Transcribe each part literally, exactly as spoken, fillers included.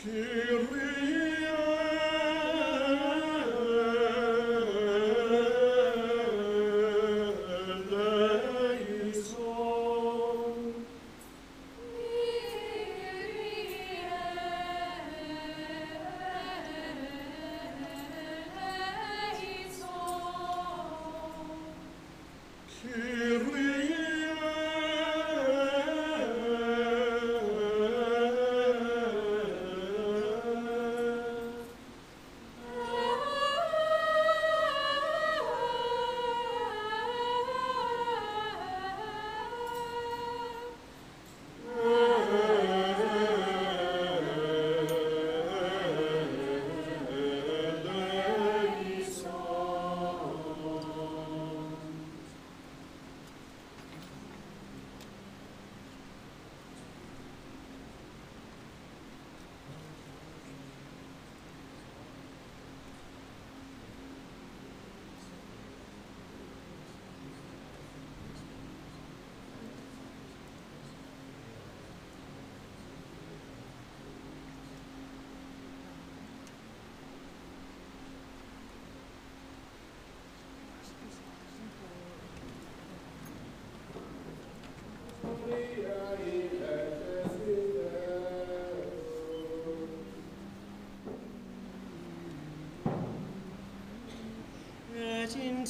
Et in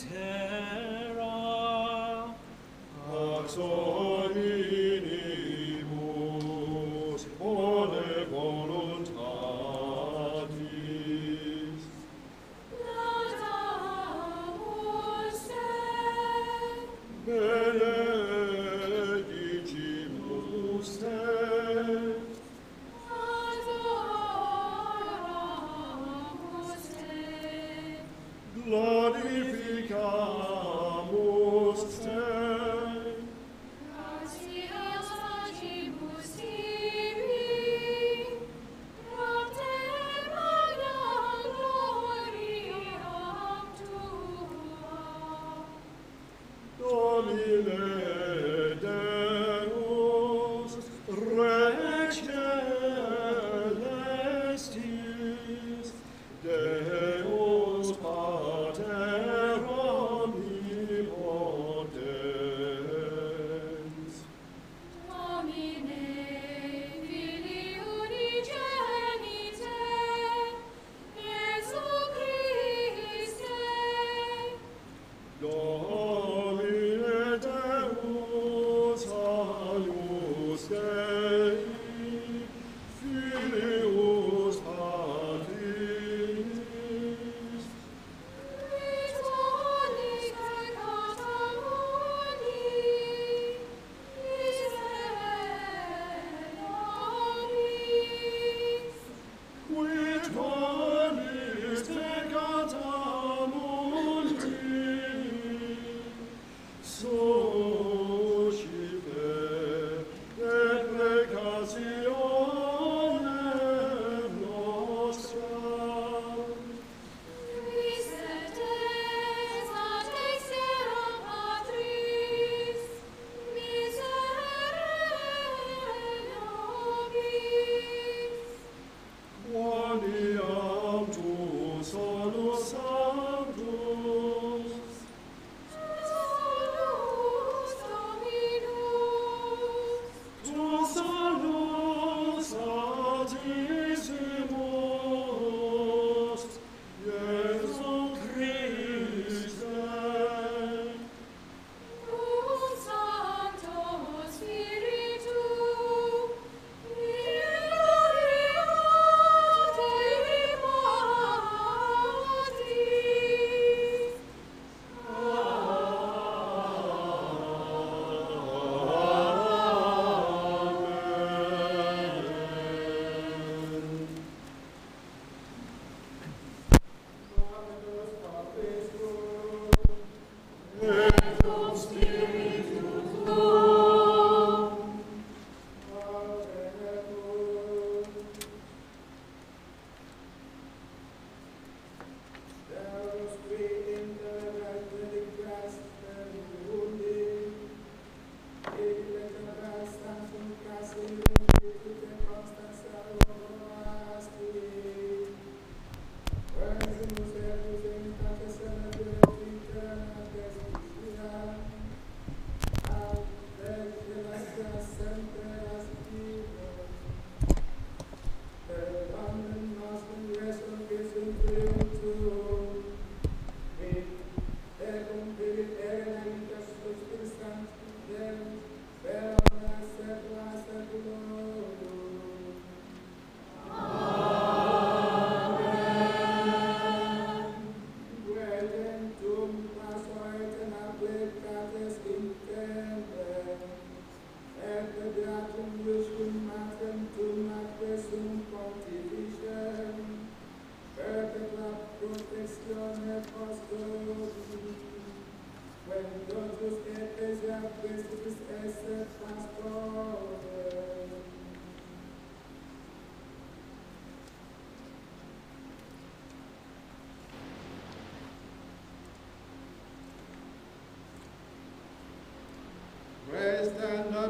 terra pax hominibus bone voluntatis laudamus te benedicimus te adoramus te glorificamus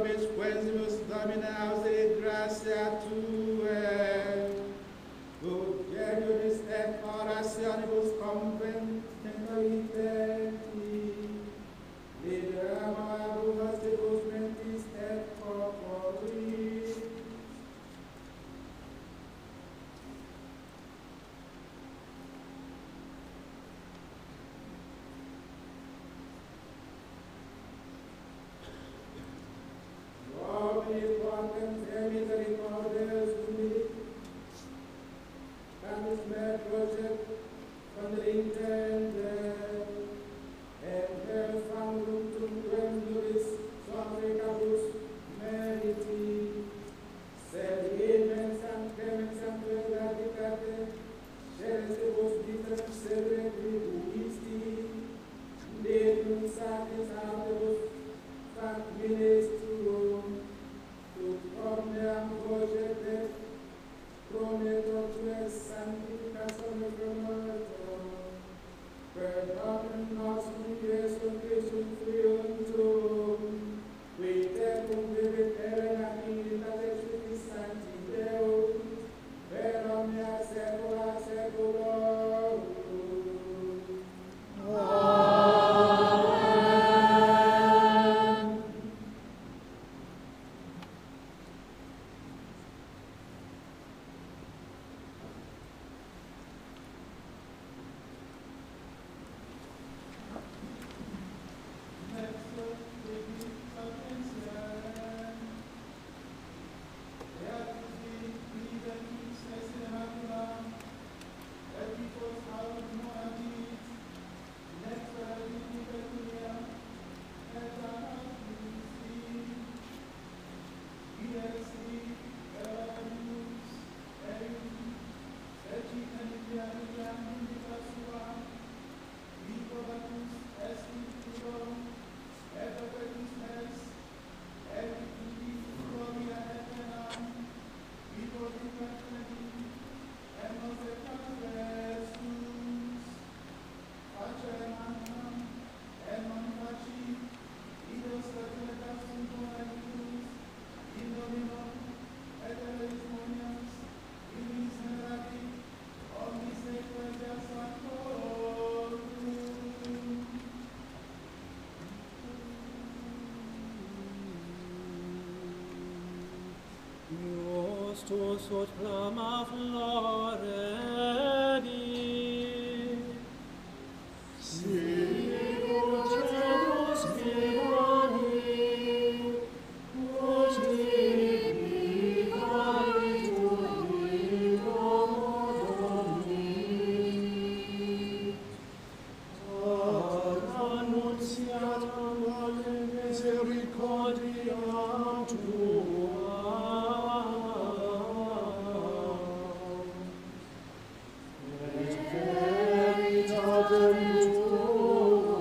vobis quensimus Domine auxili gratia Tuae, ut genuis et orationibus convententi, liberamo abubastibus mentis et corporis. Domini quantem te misericordias humili, canis me project condelintende, et per famulum tum duris somnicabus meriti, sed immensam clemensam verdaditate, celestibus vitam servi uisti, denunciatis audibus fac ministrum, ut omniam vocete prometo tue sanctificatione promoto, per Dominum nostrum Iesum Christum triuntum, qui tecum vivit erenat in libertate Spiritus Sancti Deum, per omnia saecula saeculorum. Nostus ut clama floredi, Sicut genus vivani, ut tibi valituri Domini. Ad annunciatam alle misericordiam Tuam, et veritatem Tuam.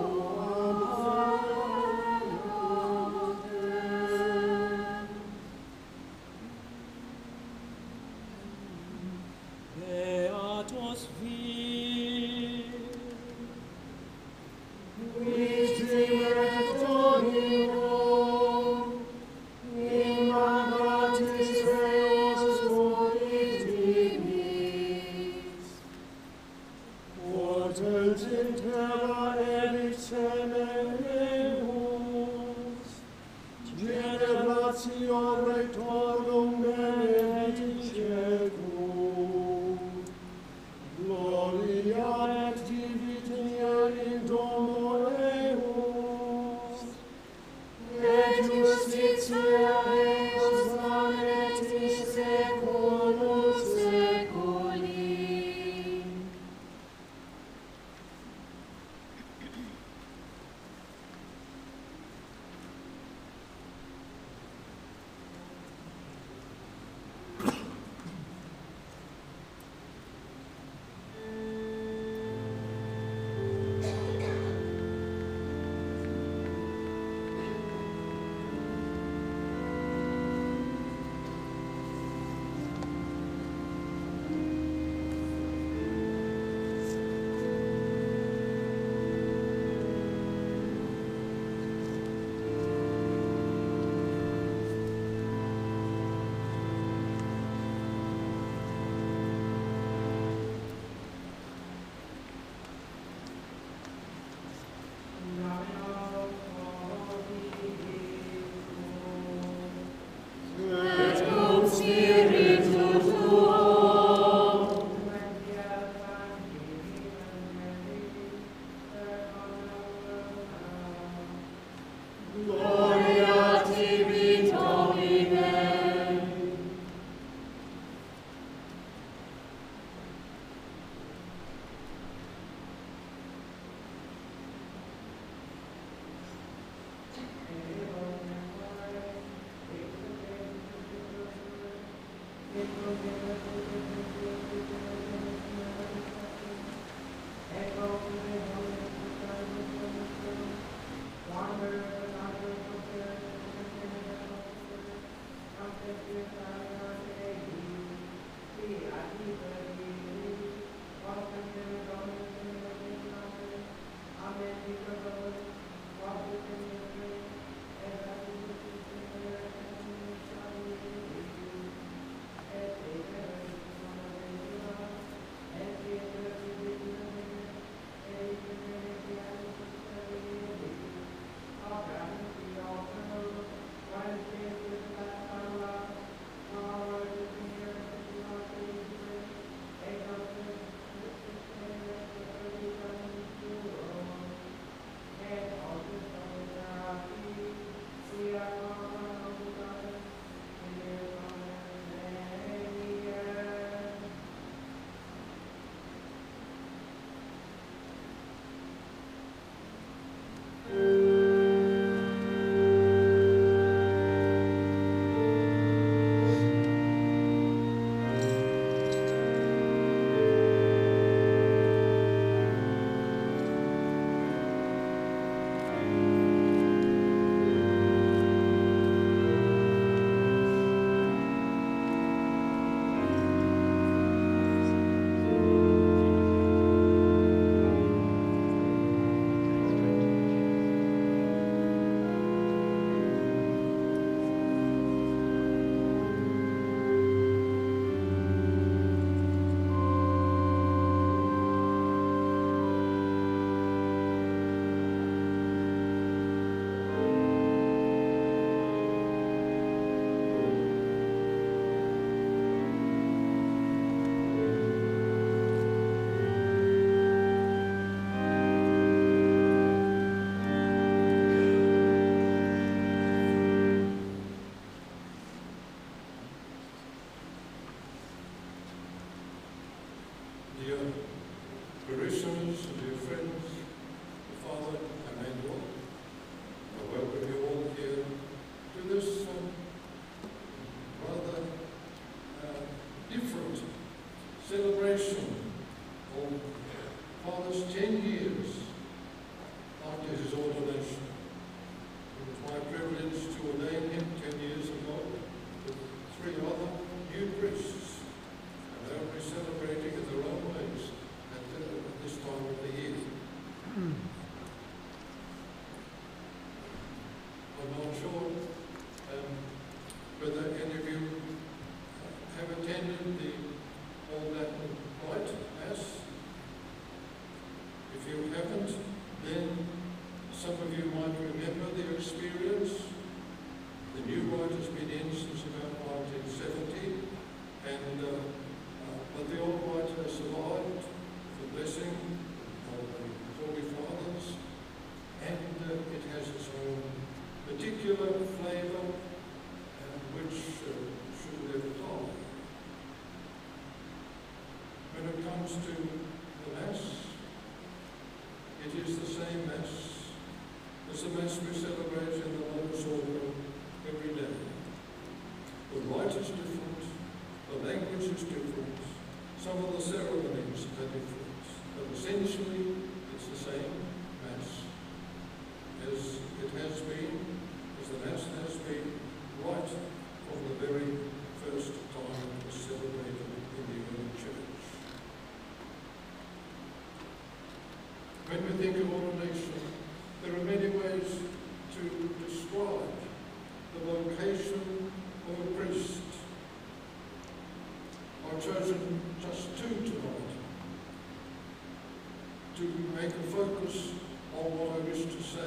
Dear parishioners, dear friends, the Father Emmanuel, I welcome you all here to this um, rather uh, different celebration of Father's ten years after his ordination. It was my privilege to ordain him ten years ago with three other new priests. They'll be celebrating in their own ways at, the, at this time of the year. I'm not sure um, whether any of you have attended the Old Latin-English Mass. If you haven't, then some of you might remember the experience. The new rite has been in since about nineteen seventy, and uh, but the old rite has survived the blessing of the Holy Fathers, and uh, it has its own particular flavour, uh, which uh, should live on. When it comes to the Mass, it is the same Mass as the Mass we celebrate in the Lord's Order every day. The rite is different, the language is different, some of the ceremonies are different, but essentially it's the same Mass as it has been, as the Mass has been right from the very first time it was celebrated in the early Church. When we think of ordination, there are many ways to describe the vocation of a priest. I've chosen just two tonight to make a focus on what I wish to say.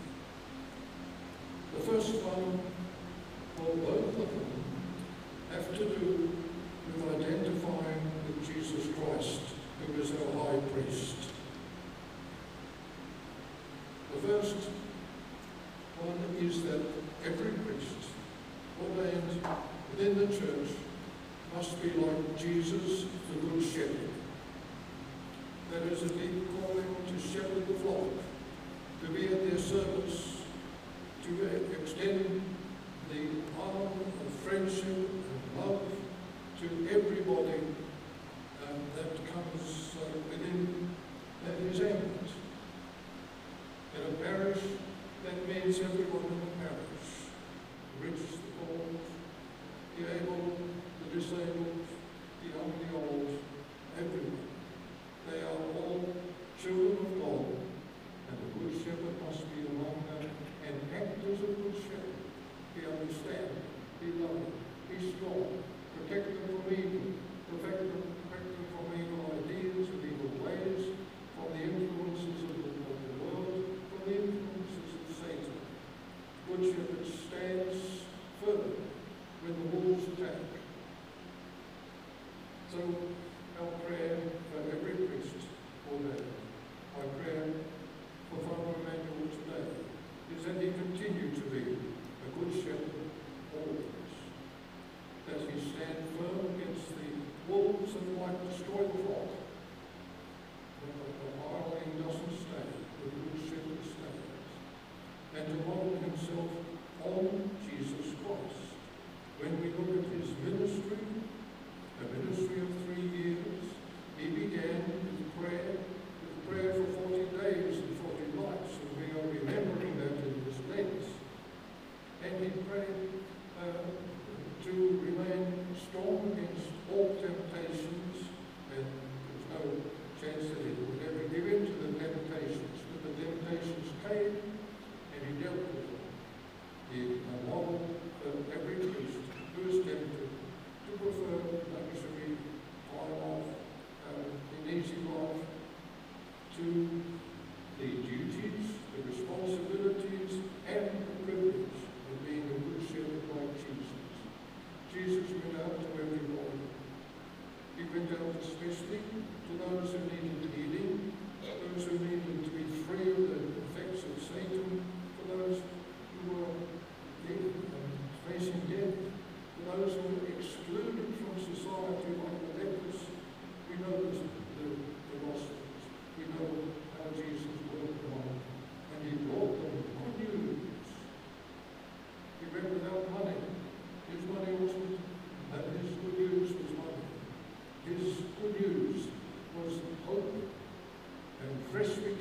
The first one, or both of them, have to do with identifying with Jesus Christ, who is our high priest. The first one is that every priest ordained within the Church must be like Jesus, the Good Shepherd. That is a deep calling to shepherd the flock, to be at their service, to extend the arm of friendship and love to everybody um, that comes uh, within uh, his ambit. In a parish, that means everyone in the parish, the rich, the poor, the able, the disabled, the young, the old, everyone. They are all children of God, and the Good Shepherd must be among them and act as a Good Shepherd. Be understanding, be loving, be strong, protect them from evil, protect them, protect them from evil ideas and evil ways, from the influences of the, of the world, from the influences of Satan. Good Shepherd stands firm when the wolves attack. So our prayer for every priest ordained, our prayer for Father Emmanuel today, is that he continue to be a good shepherd always, that he stand firm against the wolves that might destroy the flock. But the hireling doesn't stay, the good shepherd stays, and to model himself on Jesus Christ. When we look at his ministry, a ministry of three years, he began with prayer, with prayer for forty days and forty nights, and we are remembering that in this Lent. And he prayed uh, to remain strong against all temptations, and there was no chance that he would ever give in to the temptations, but the temptations came, and he dealt with them. He a model for every priest who is tempted to prefer luxury, time off, um, an easy life, to the duties, the responsibilities, and the privilege of being a good shepherd like Jesus. Jesus went out to everybody. He went out especially to those who needed healing, those who needed to be free of the effects of Satan, for those who were dead and facing death, for those who were excluded from society like the lepers. We know this, the, the Gospels. We know how Jesus worked among them, and he brought them good news. He went without money. His money wasn't, and his good news was money. His good news was hope and fresh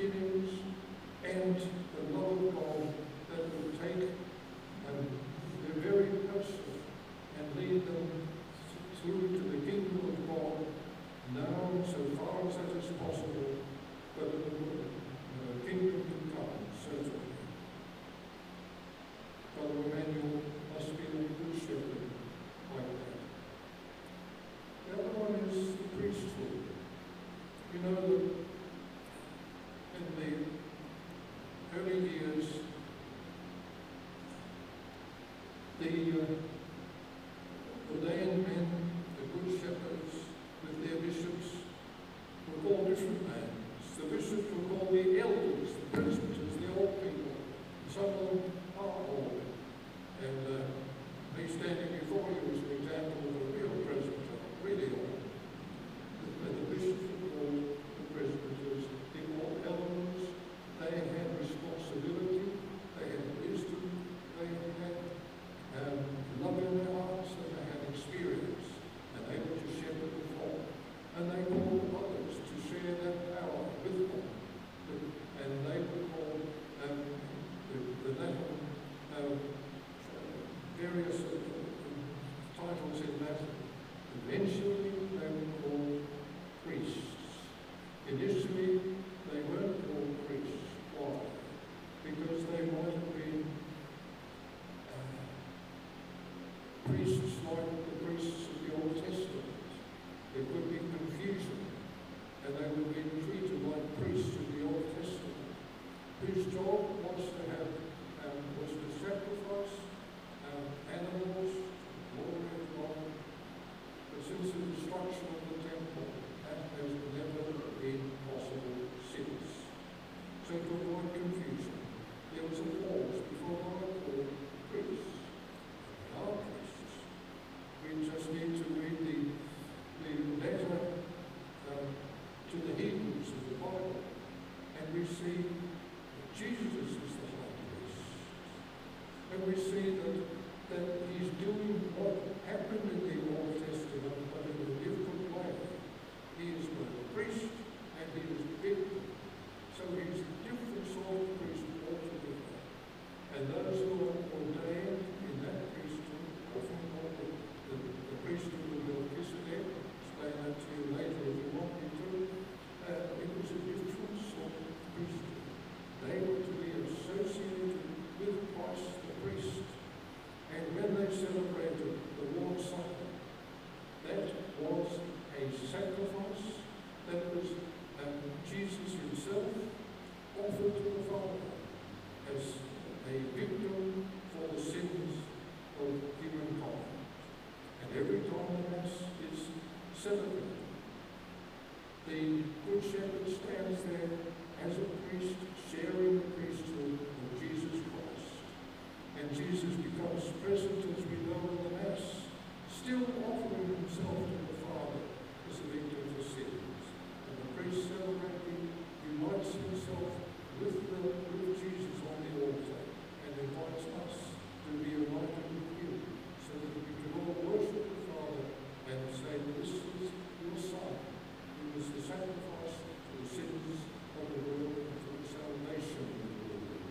celebrate. The Good Shepherd stands there as a priest, sharing the priesthood of Jesus Christ. And Jesus becomes present, as we know in the Mass, still offering himself to the Father as a victim for sins. And the priest celebrating unites himself with, the, with Jesus on the altar and invites us to be united with him so that we can all worship the Father and say, this is your Son, who was the sacrifice for the sins of the world and for the salvation of the world.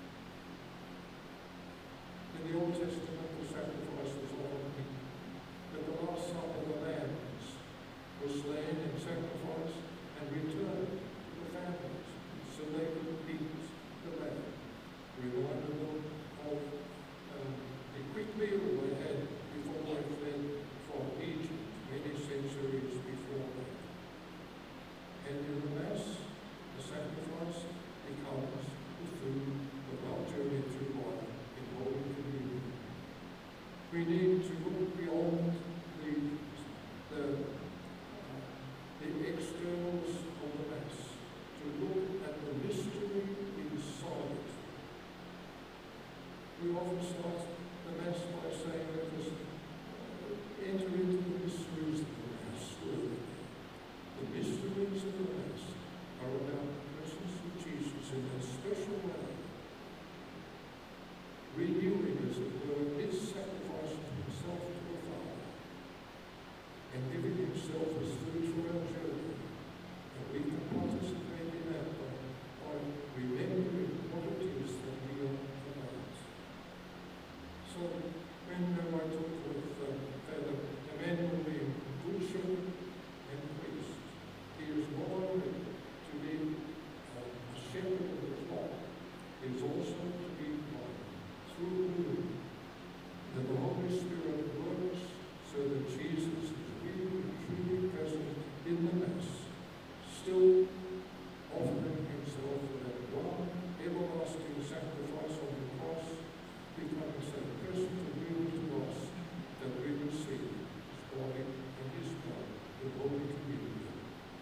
In the Old Testament, the sacrifice was offered, but the last son of the lambs was slain in sacrifice and returned to the families so they could eat the lamb, reminding them of um, the quick meal they had before they fled from Egypt many centuries before that. And in the Mass, the sacrifice becomes the food of our journey through life in Holy Communion. We need to look beyond the, the, uh, the externals of the Mass, to look at the mystery inside it. We often start the Mass by saying, let us uh, enter into the mysteries of the Mass. The mysteries of the Mass are about the presence of Jesus in a special way, renewing, as it were, his sacrifice of himself to the Father, and giving himself as food for our journey. And we can participate in that by, by remembering what it is that we are about. So, when uh, I talk with uh, Father Emmanuel, being Good Shepherd and priest, he is not only to be uh, a shepherd of the flock, he is also to be one through whom that the Holy Spirit works so that Jesus is really truly present in the Mass, still offering himself for that one everlasting sacrifice on the cross, becomes that present and real to us that we receive his body and his blood in Holy Communion.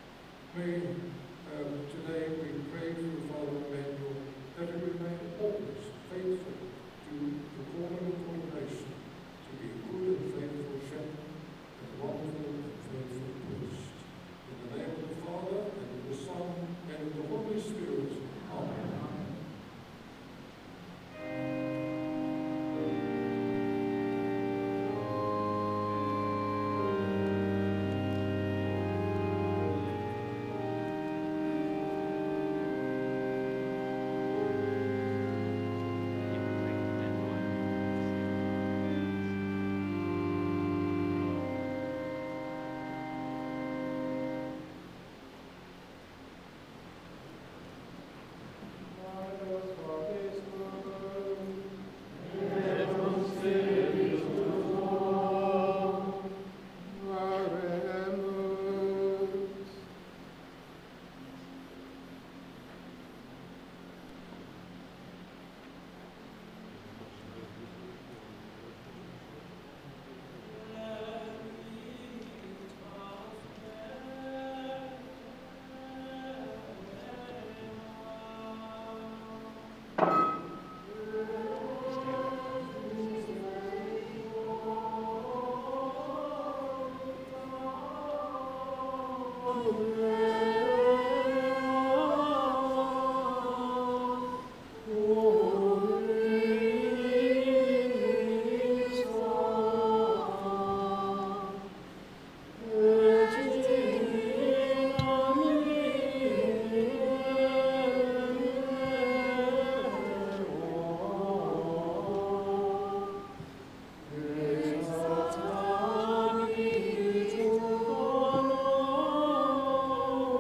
May uh, today we pray for Father Emmanuel that he remain always faithful to the calling of ordination, to be a good and faithful shepherd and wonderful and faithful priest. In the name of the Father, and of the Son, and of the Holy Spirit. Amen. Oh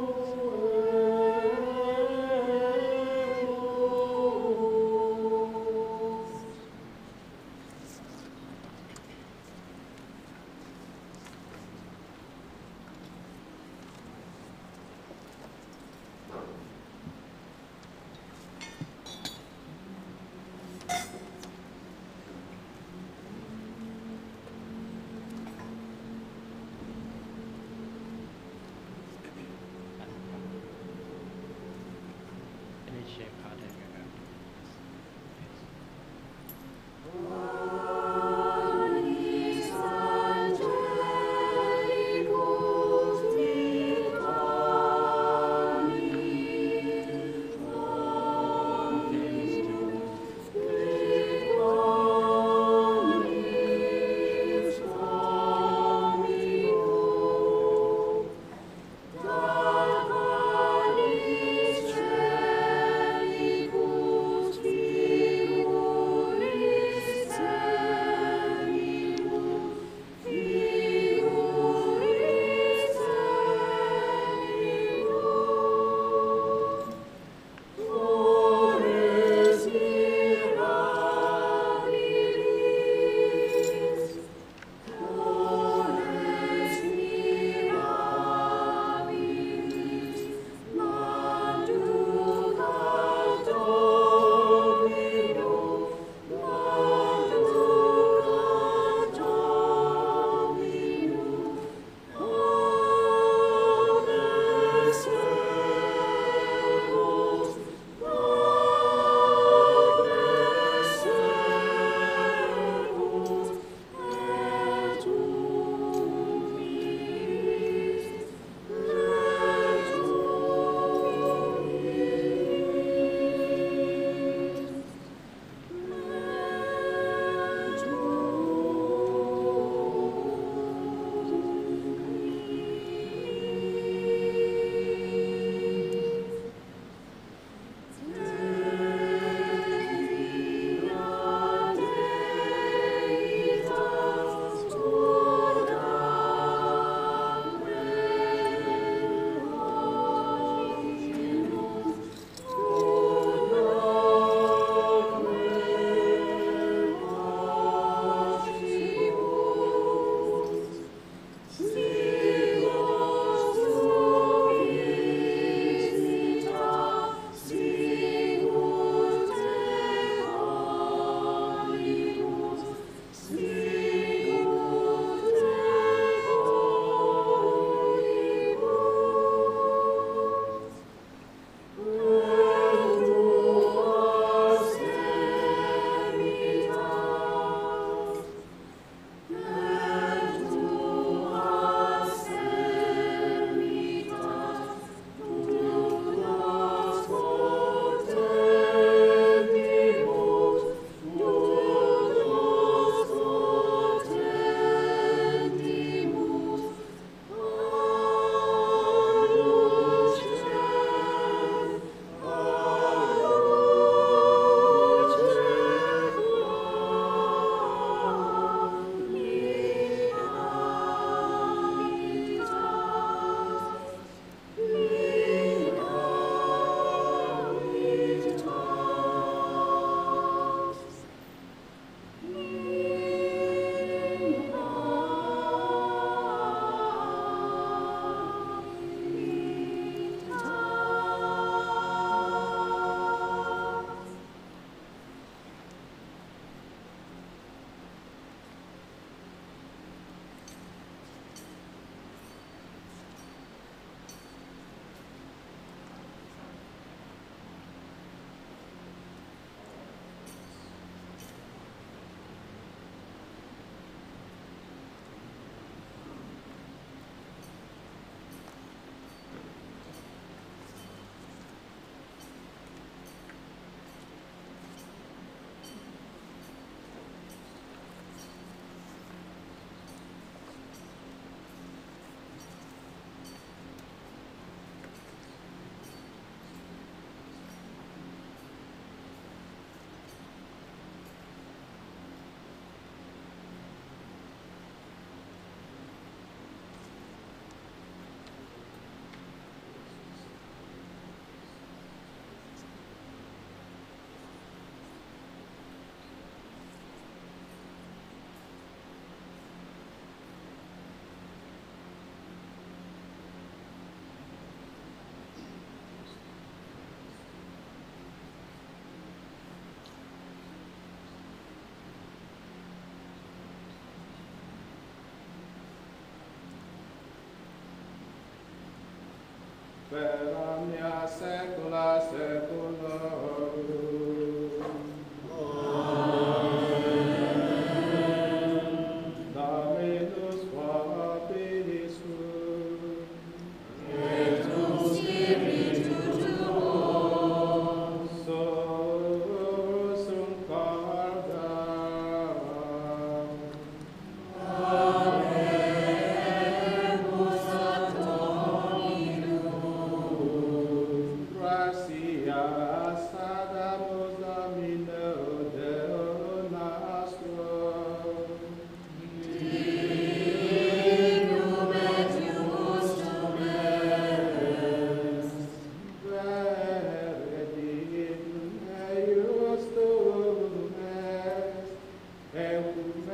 per omnia saecula saeculorum. Dominus vobis sum. Et cum spiritu tuo. Sursum cordam. Habemus ad Dominum. Gratias adamus Domino Deo nostro. Dignum et justum est. Vere dignum et justum est, et cum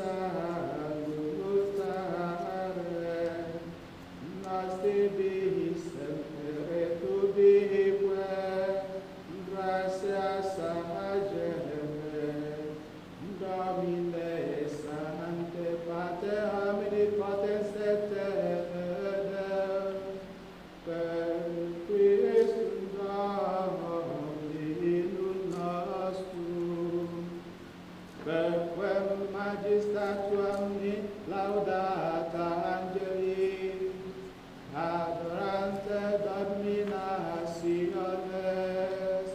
salutare, nos tibi semper et ubique, gratias agere, Domine Sancte Pater omnipotens et Deus, per Christum Dominum nostrum, per quem majestatuam laudata angeli, adorante dominationes,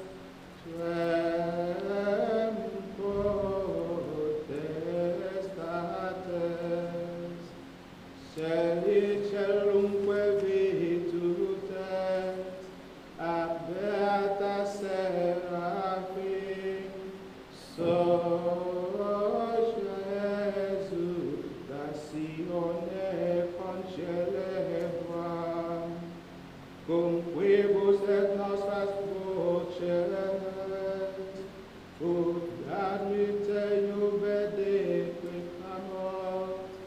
tuem potestates, Celicellumque virtutes, ab beata seraphim, so Jesu datione concelebram, cum quibus et nostras voces, ut admite iubede quicamor,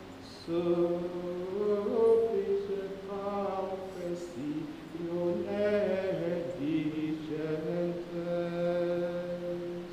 suffice confessione dicentes.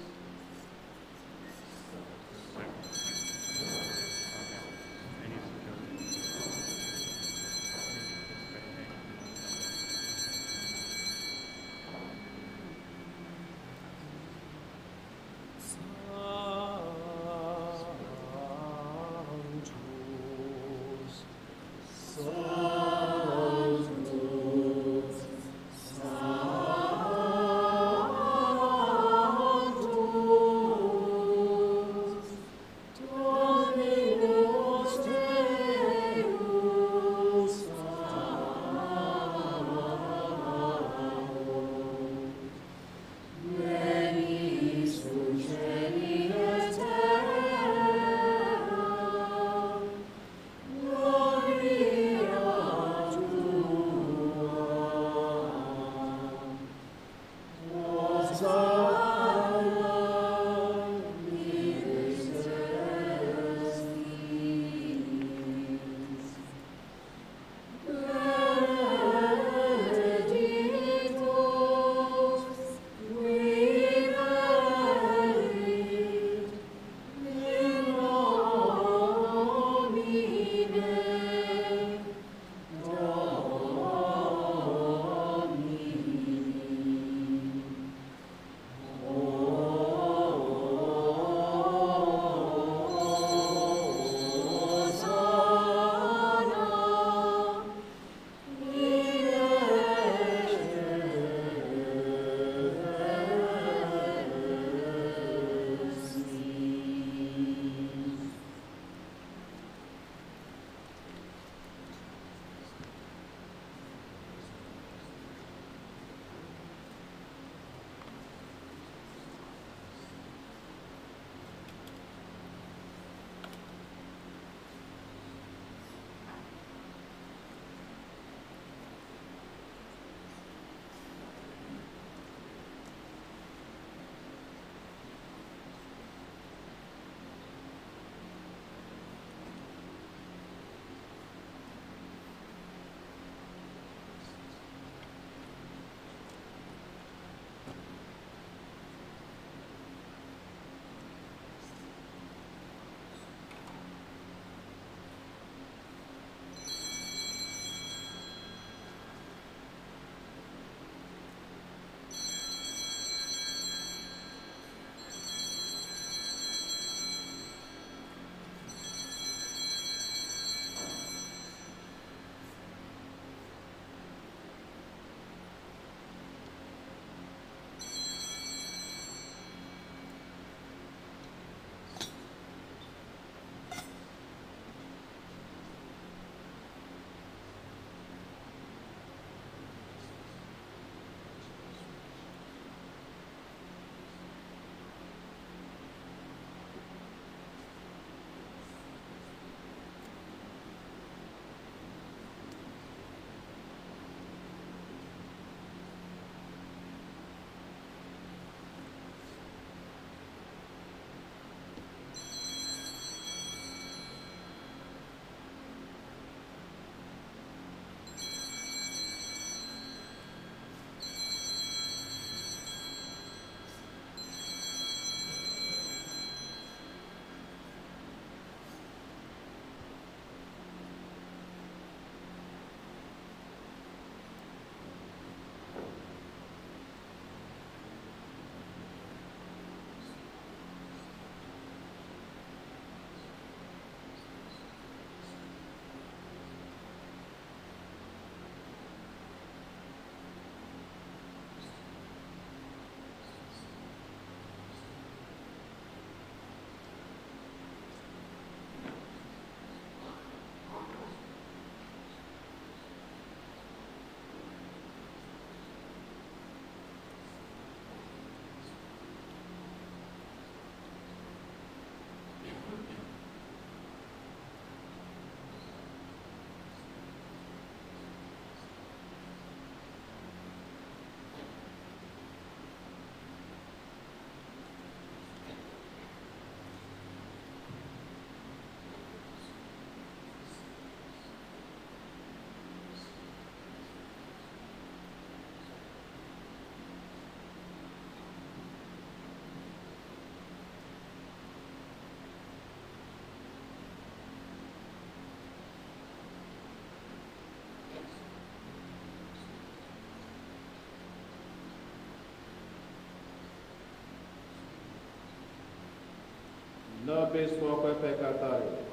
nobis quoque peccatoribus.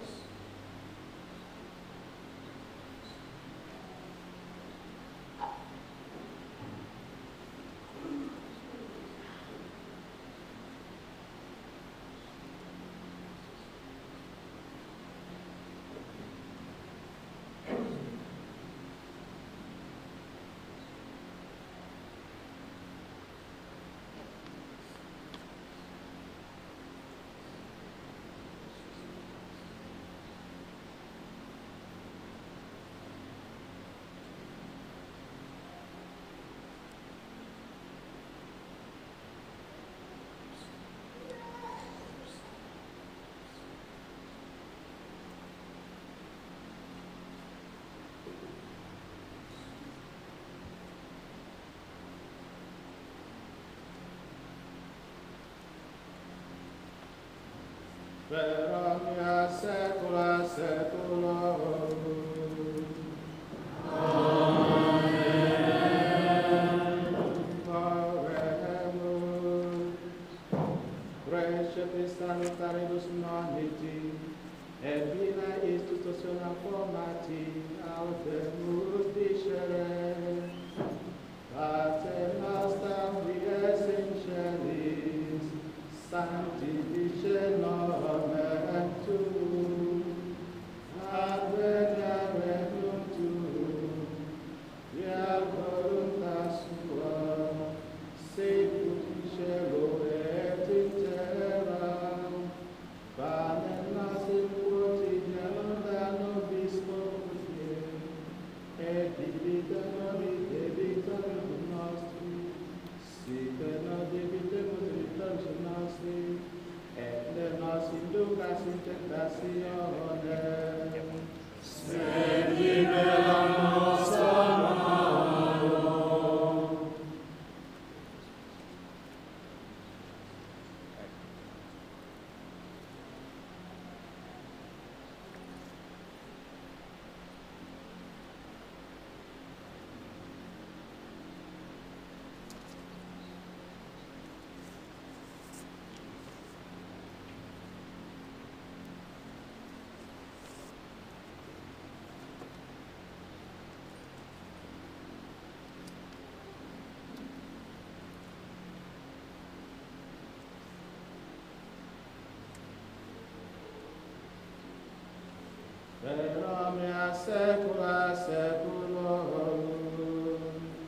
Per omnia saecula saeculorum. Amen. Oremus. Recepis salutaribus moniti, et vina institutiona formati, audemus dicere. Pater nostrum qui es in celis, sanctifice nomen tuum, adveniat regnum tuum, fiat voluntas tua, sicut in cielo et in terra. Panem nostrum quotidianum da nobis hodie, et debita nobis debitoribus nostris, sic nos debitemus debitoribus nostris, et ne nos inducas in tentationem, sed libera nos a malo. Per omnia saecula saeculorum.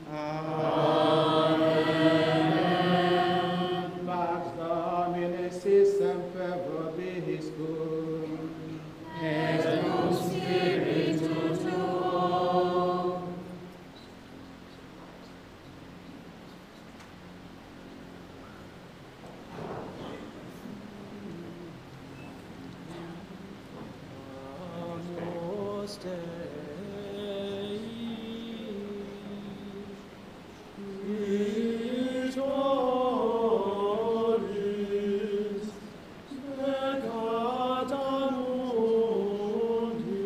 Amen. Pax Domini sit semper vobiscum, et cum spiritu tuo. Agnus Dei, victoris peccata mundi,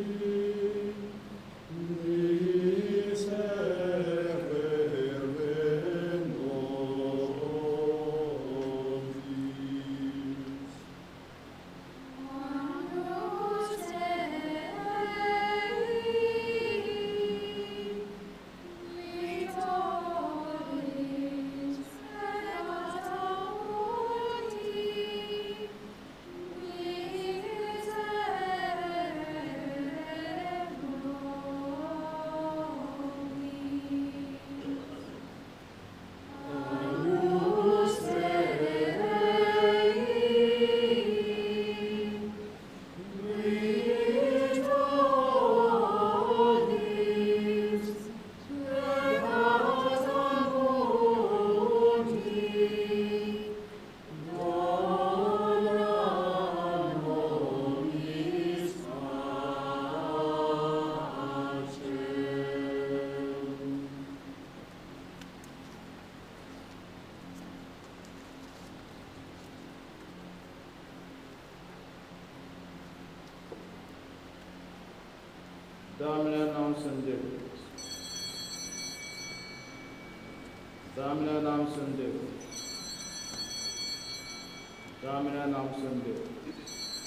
miserere nobis. Agnus Domine non sundibus. Domine non sundibus. Domine non sundibus.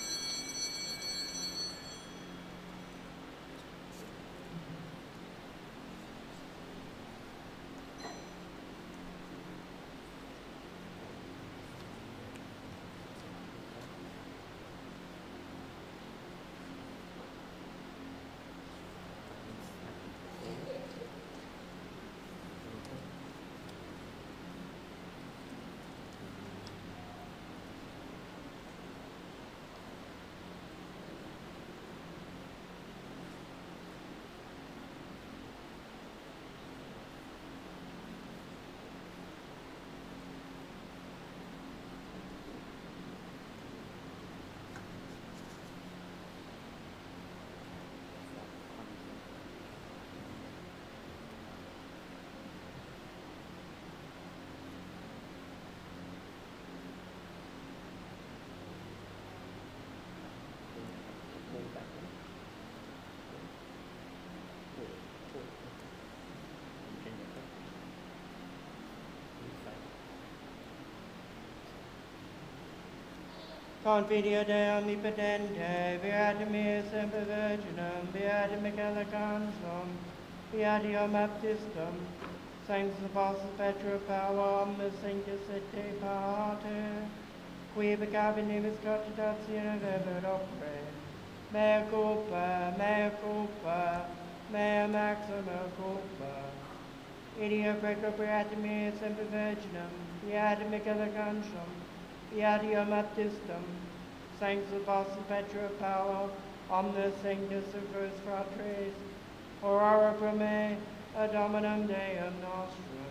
Confidio Dei omnipotente, beatum me semper virginum, beatum Michaela Cansum, beatium baptistum, sanctus apostles Petro Paolo, omnes sanctus et te pater, qui peccabinis cogitatione verbet opere, mea culpa, mea culpa, mea maxima culpa. Idio preco beatum me semper virginum, beatum Michaela Cansum, beatium baptistum, sanctus apostles Petro Paolo, omnes sanctus et fratres, orare pro me, ad Dominum Deum nostrum.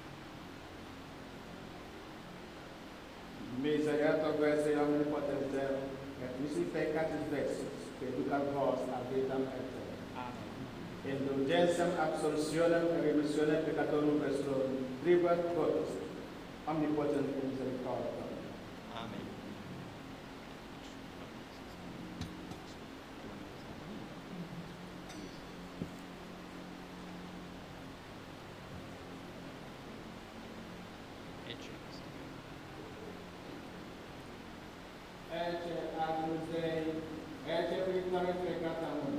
Misereatur versi omnipotentem, et nisi peccatis vexus, que ducat vos ad vitam aeterna. Amen. Indulgentiam absolutionem et remissionem peccatorum vestrorum, tribuat vos, omnipotent et misericordiam. Amen. Ece agnus Dei, ece victor peccatarum.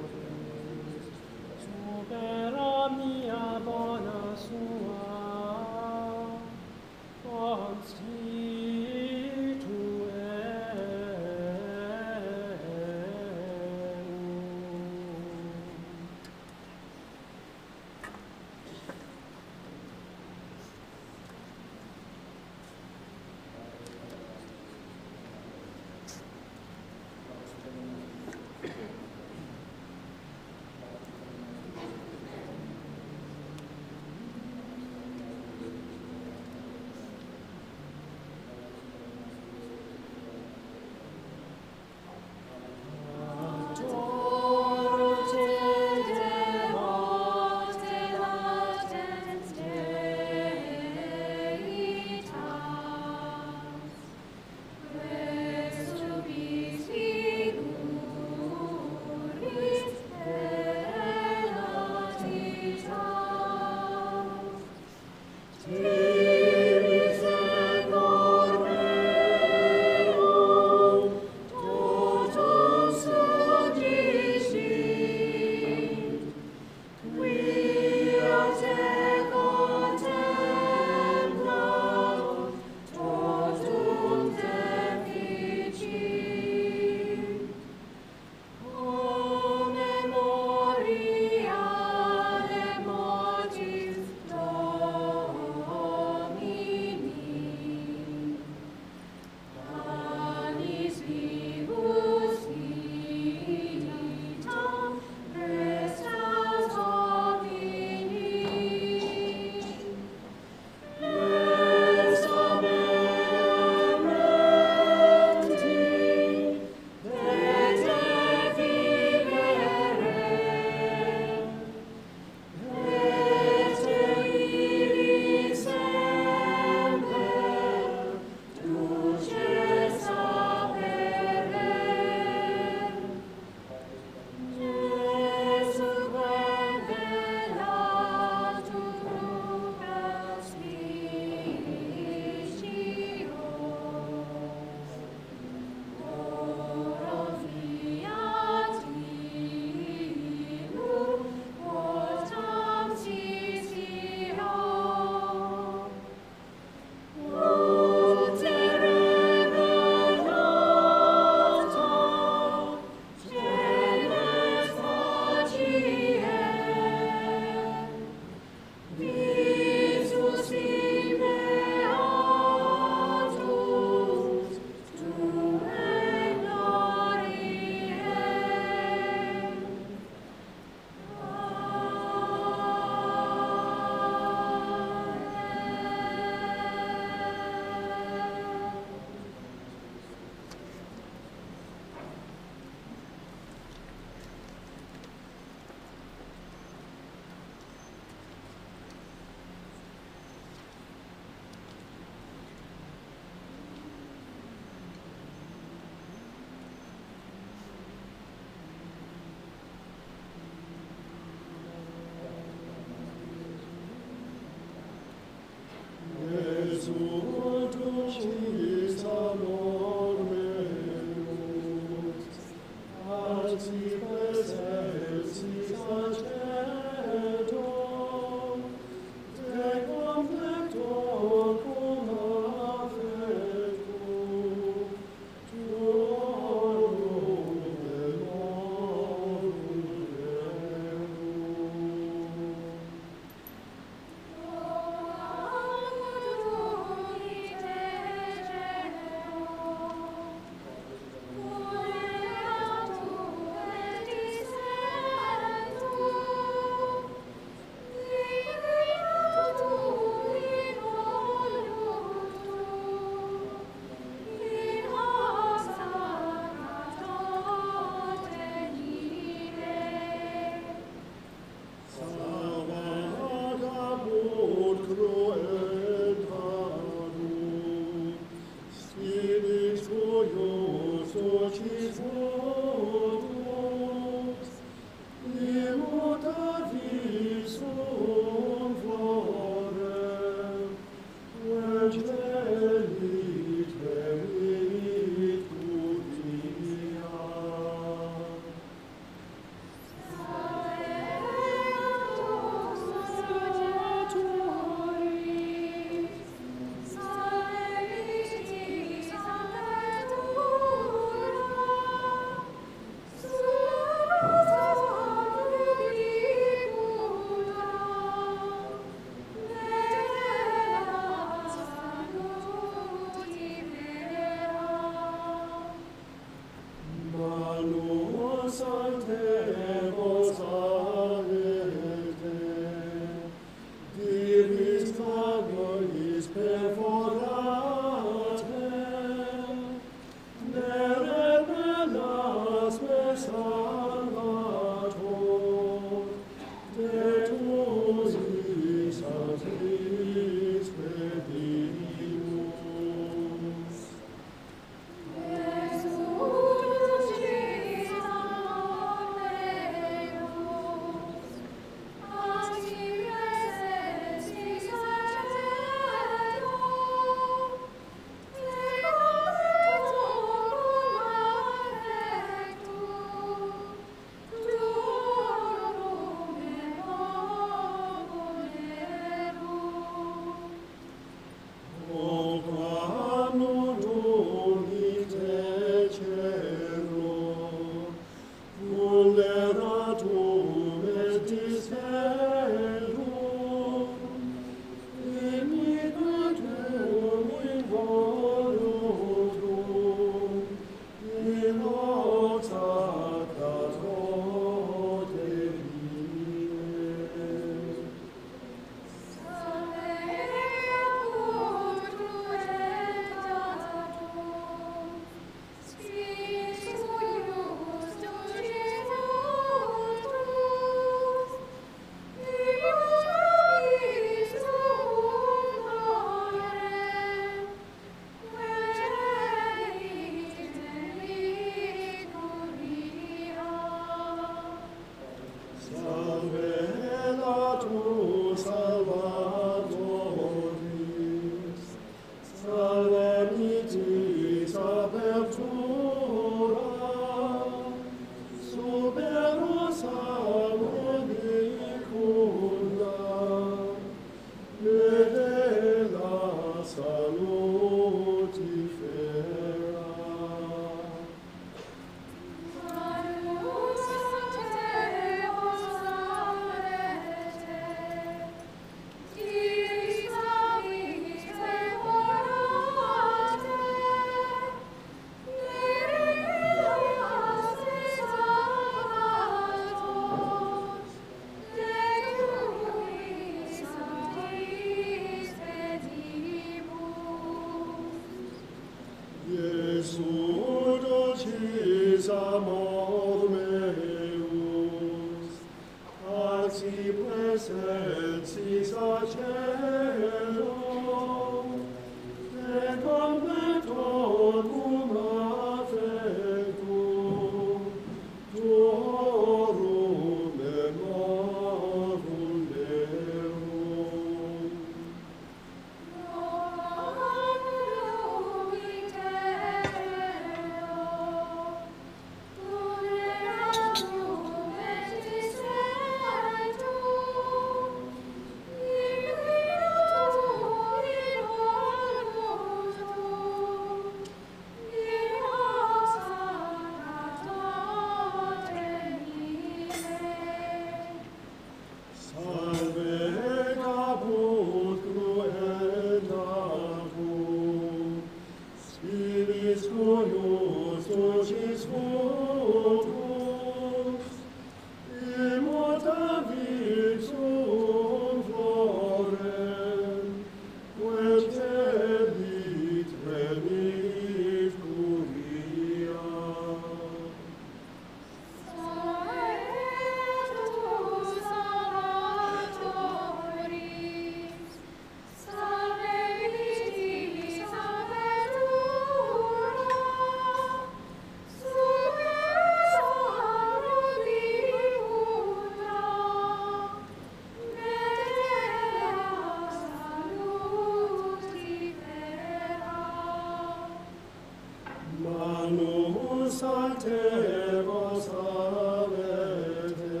Manus alteros avete,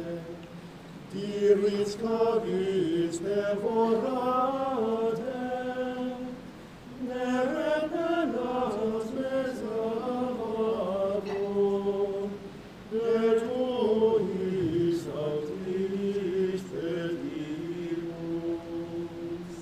diris clavis devorate, ne repenas mesavado, et tuis autis pedimus.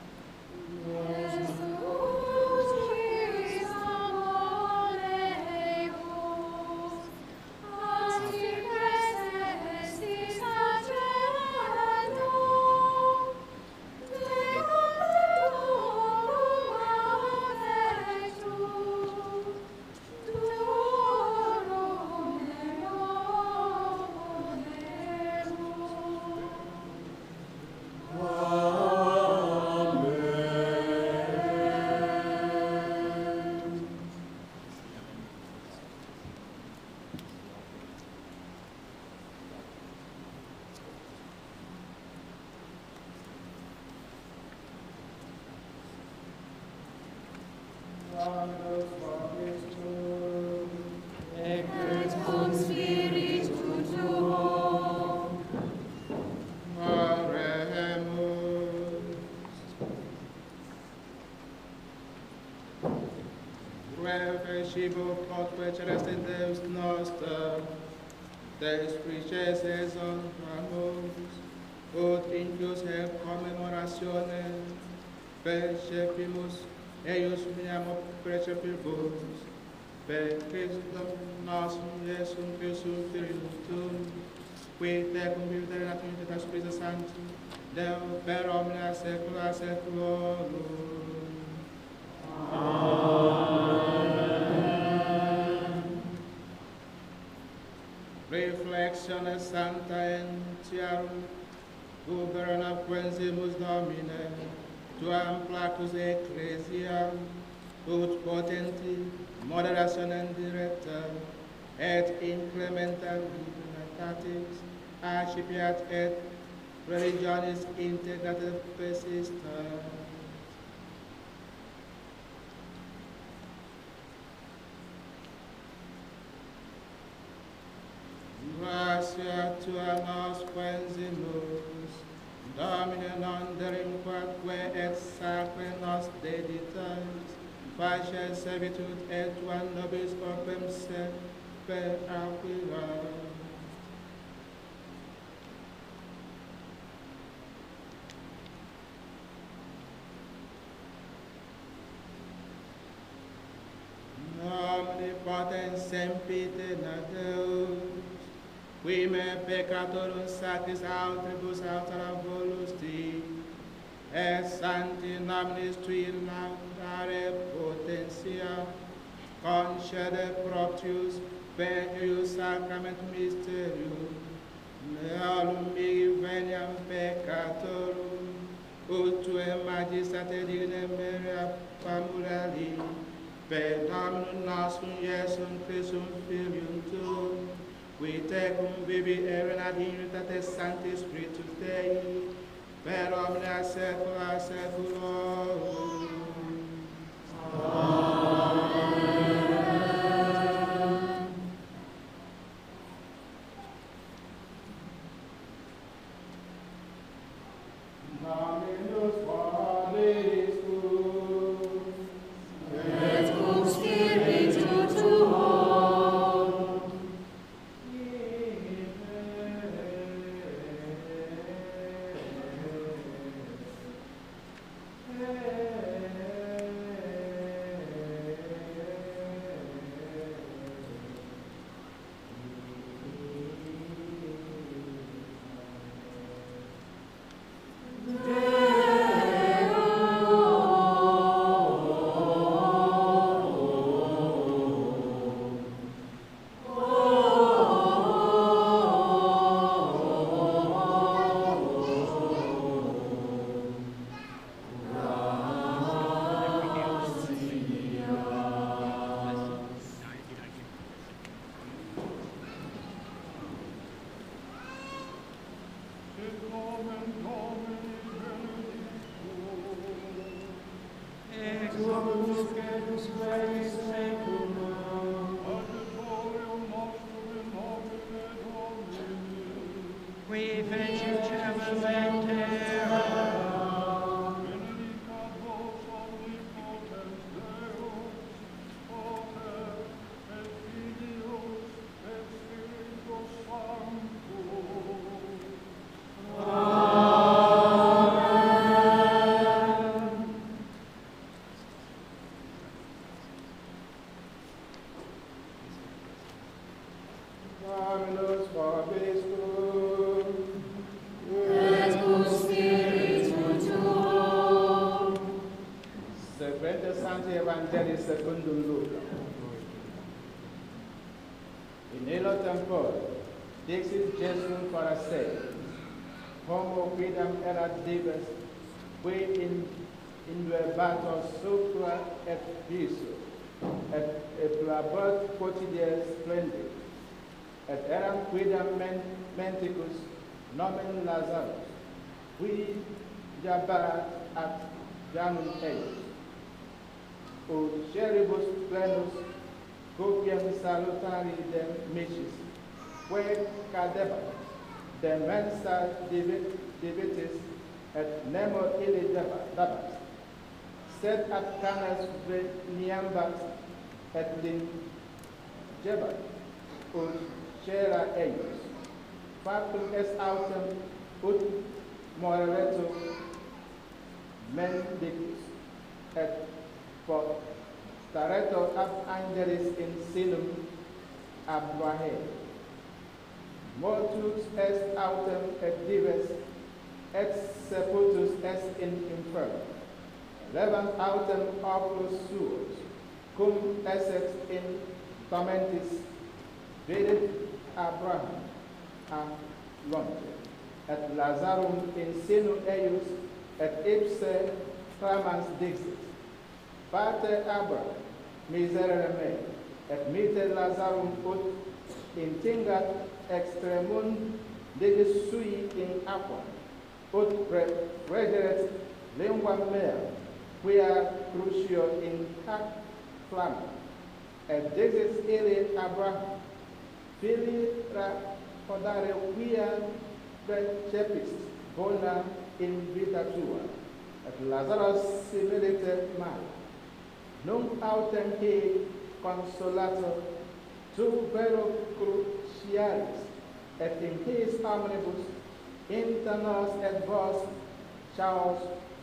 Et cum spiritu tuo. Oremus. Reversibo potque celeste Deus noster, Deus riceses honramus, ut inclus et commemorationem, percepimus, eius uniamo precepibus, per Christum nostrum Iesum Christum Filium tuum, qui tecum vivere natura Spiritus Sanctum, Deo per omnia saecula saeculorum. Amen. Reflexione Sancta Entiarum, Uberna quensimus Domine, Tuam placus Ecclesia, ut potenti moderationem directa, et incrementa libertatis, accipiat et religionis integrata persistat. Gratia tua nos quensimus, Domine non delinquatque et sacre nos deditas, face servitud et tua nobis opem semper aquila. Omnipotens sempiterna Deus, qui me peccatorum satis altribus altera volus ti, et sancti nominis tui laudare potentia, concede proptius per eius sacramentum mysterium, meolum mihi veniam peccatorum, ut tue majestate digne meria famulali, per Dominum nostrum Iesum Christum Filium tuum, qui tecum vivi erenat in unitate Sancti Spiritus Dei, per omnia saecula saeculorum. Amen. Dominus vobiscum. Et cum spiritu tuo. Luca. In illo tempore, dixit Jesum forasei, homo quidam erat divers, qui in inverbator supra et viso, et eplabot quotidies splendid, et eram quidam men menticus nomen Lazarus, qui jabat at janum eius, ut cheribus plenus copiam salutari dem micis, quae cadebat, de mensa divit, divitis, et nemo illi dabat, sed ad canes veniambat, et lingebat, ut cera eius. Factum est autem ut moreretur mendicus, et potaretur ab angelis in sinum abrahe. Mortus est autem et dives, et sepultus est in inferno. Levant autem opus suos, cum esset in tormentis, vidit Abraham a longe, et Lazarum in sinu eius, et ipse clamans dixit, Pater Abraham, miserere mei, et mite Lazarum ut intingat extremum digis sui in aqua, ut regeret linguam mea, quia crucio in hac flamma, et dixit illi Abraham, fili podare quia precepis bona in vita tua, et Lazarus similite male. Nunc autem he consolator tu vero crucialis, et in his omnibus inter nos et vos chaos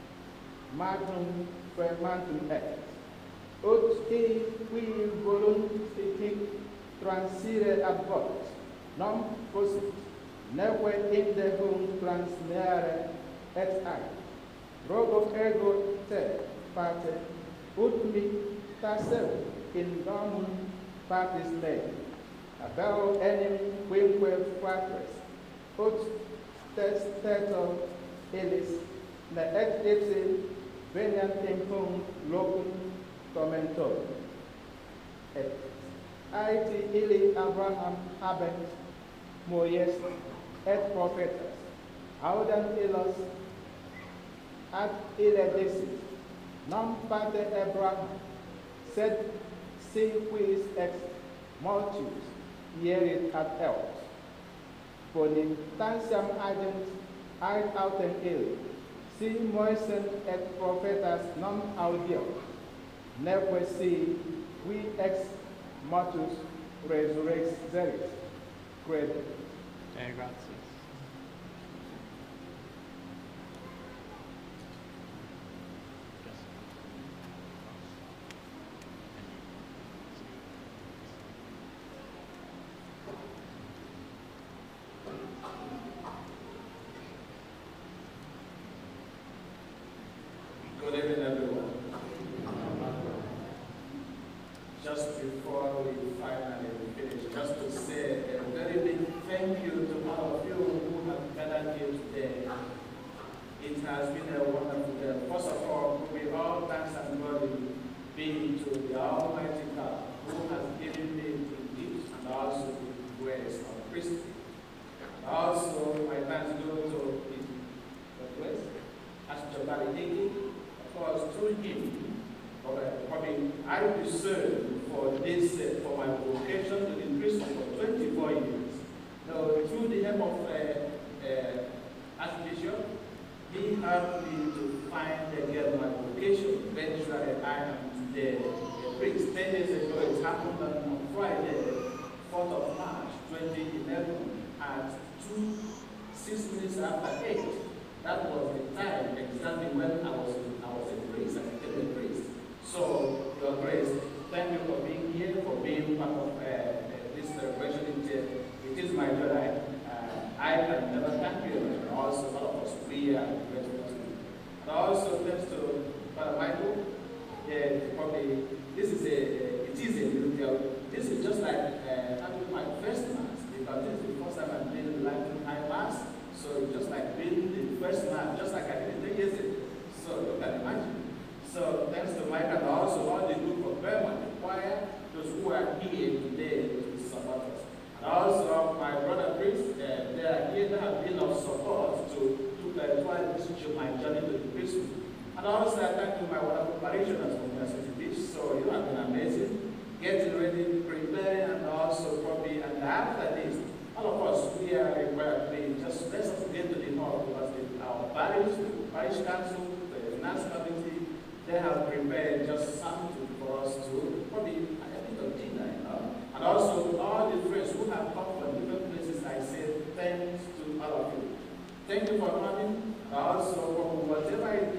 magnum fremantum est. Ut he qui voluntific transire ad vos, non possit, neque inde hum transneare et ai. Rogo ergo te, Pater, ut mi taseu in domum patis mei, abeo enim quinque fratres, ut testetor illis, ne et ipsi veniant in hum locum tormentorum. Et aeti illi Abraham habent Moies et prophetas, audam illos ad ille dixit, non pater Abraham, sed si quis ex mortuis ierit ad eos, bonitatiam agent ait autem illi, si Moisen et prophetas non audiot, neque si qui ex mortus resurrexerit, crede. Dei gratias. Good evening, everyone. Just before we finally finish, just to say a very big thank you to all of you who have gathered here today. It has been a wonderful day. First of all, we all thanks and glory be to the Almighty God who has given me the gifts and also the grace of Christ. Also, my thanks go to the grace, Pastor Hickey. Of course, through him, probably I deserve for this, uh, for my vocation to the priesthood for twenty-four years. Now, through the help of uh, uh, Archbishop, he helped me to find again my vocation. Eventually, I am today a priest. Ten years ago, it happened on Friday, fourth of March, twenty eleven, at two, six minutes after eight. That was the time exactly when I was, I was a priest, I became a priest. So, Your Grace, thank you for being here, for being part of uh, this celebration. It, it is my joy. Uh, I can never thank you, and also all of us, we are grateful to you. And also, thanks to Father Michael, yeah, probably this is a, a This is just like uh, having my first Mass, because this is the first time I'm doing the Latin High Mass. So it's just like being the first Mass, just like I did it three years ago. So you can imagine. So thanks to Mike and also all the group of Vermont, the choir, those who are here today to support us. And also my brother Chris, uh, they are here to have been of support to, to, uh, to assist my journey to the priesthood. And also I thank you my wonderful parishioners from the city beach. So you have been amazing, getting ready, preparing, and also probably, and after this, all of us, we are required to just let's us get to the hall because the, our parish, the parish council, the finance committee, they have prepared just something for us to probably a bit of dinner, you know. And also all the friends who have come from different places, I say thanks to all of you. Thank you for coming. And also for whatever it